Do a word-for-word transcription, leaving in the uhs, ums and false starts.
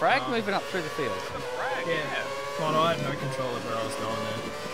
frag Oh. moving up through the field? Yeah. Well, I had no control of where I was going there.